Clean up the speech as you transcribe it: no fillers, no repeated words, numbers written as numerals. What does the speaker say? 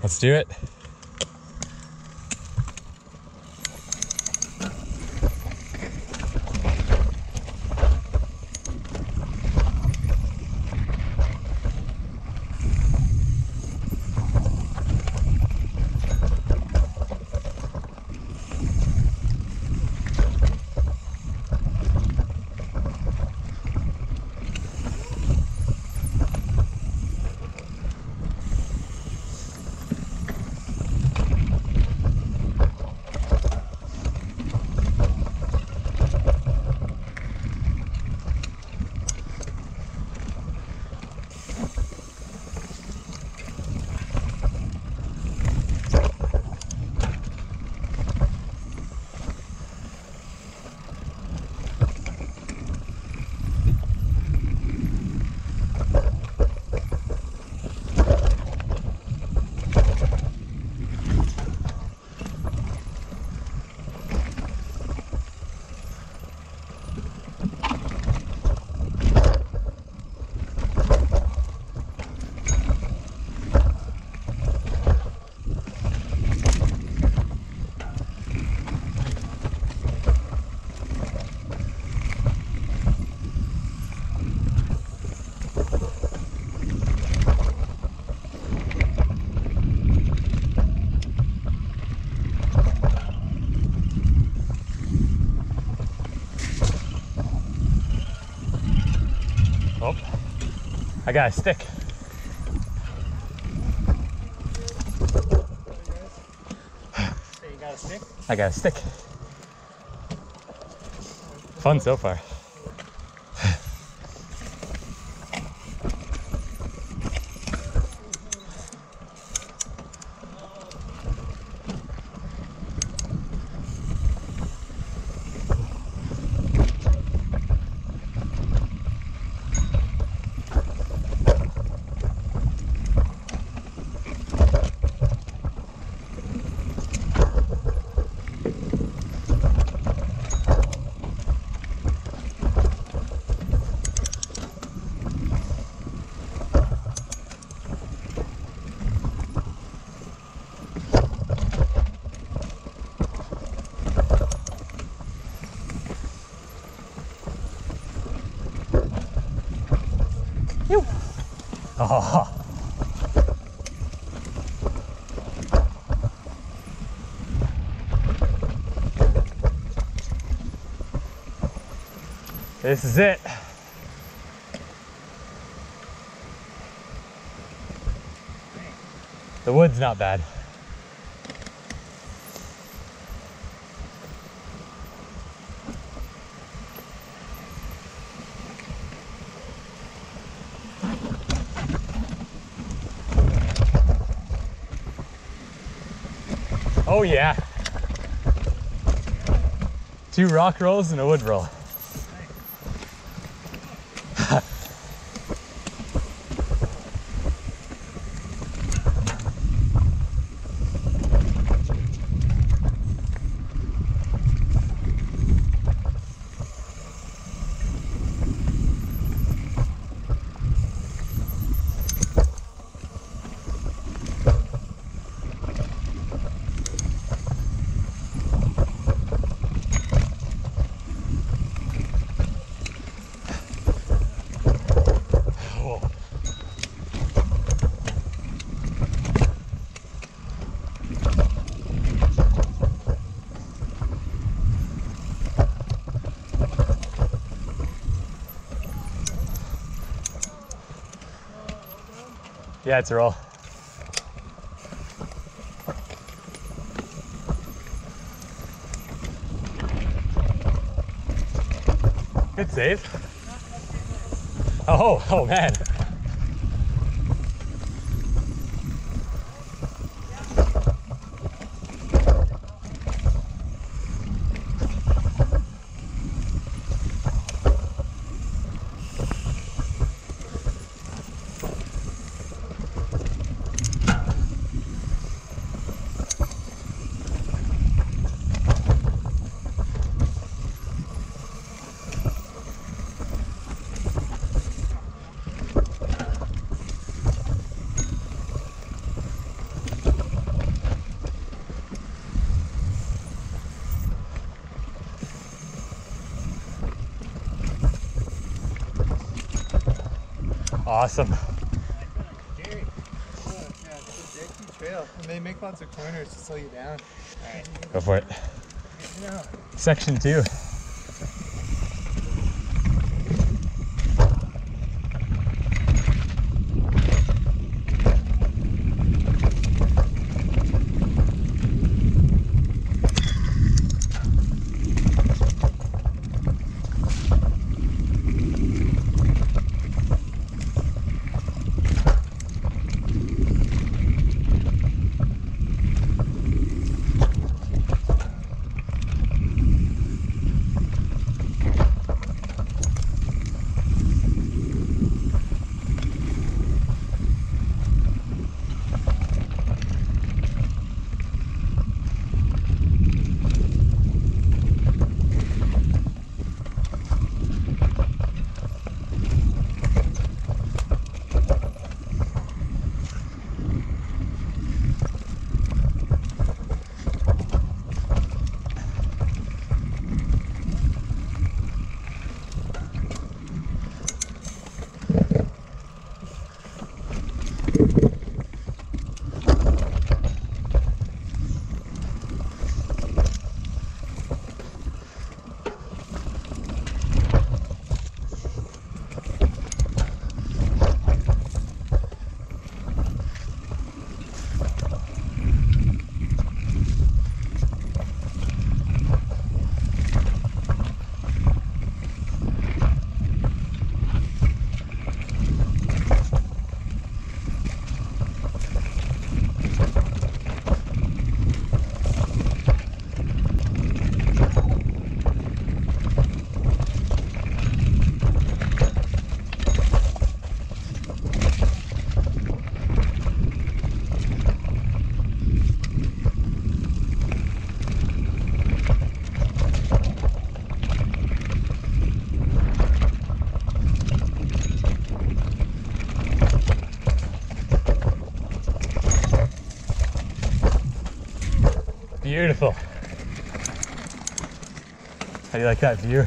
Let's do it. Oh, I got a stick. So you got a stick? I got a stick. Fun so far. Oh. This is it. The wood's not bad. Oh yeah. 2 rock rolls and a wood roll. Yeah, it's a roll. Good save. Oh man. Awesome. Jerry. Oh, yeah, it's a techy trail. And they make lots of corners to slow you down. Alright. Go for it. Yeah. Section 2. Beautiful. How do you like that view?